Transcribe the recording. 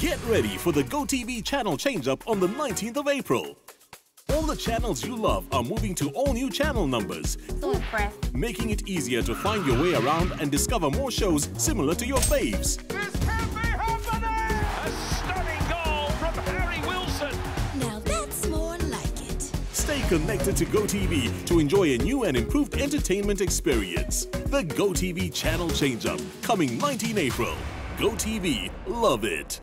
Get ready for the GOtv channel change-up on the 19th of April. All the channels you love are moving to all new channel numbers, So impressed. making it easier to find your way around and discover more shows similar to your faves. This can't be happening! A stunning goal from Harry Wilson. Now that's more like it. Stay connected to GOtv to enjoy a new and improved entertainment experience. The GOtv channel change-up, coming 19 April. GOtv, love it.